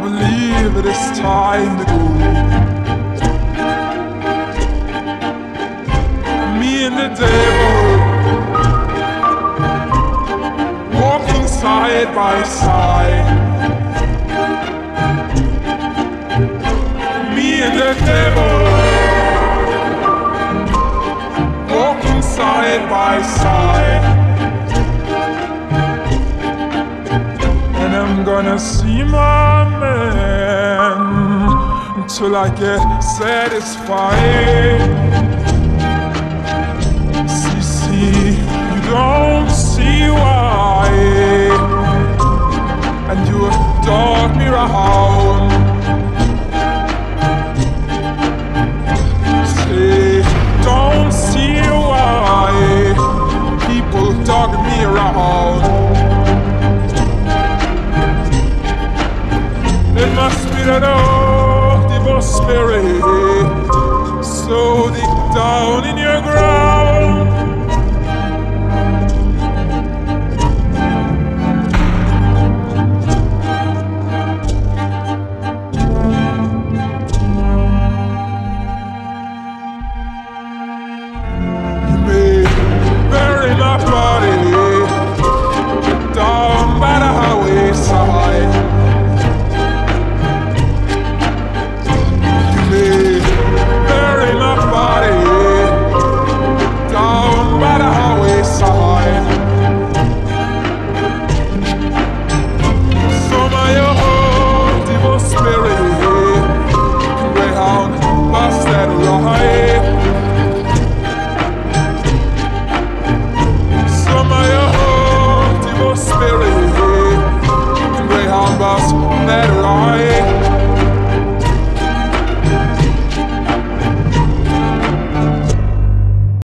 believe it is time to go. Me and the devil walking side by side. Me and the devil walking side by side. And I'm gonna see my man until I get satisfied. See, you don't see why, and you dog me around. Say, don't see why people dog me around. It must be that old evil spirit so deep down in your ground. You may bury my body down by the highway side. Spirit, Greyhound, bust that ride.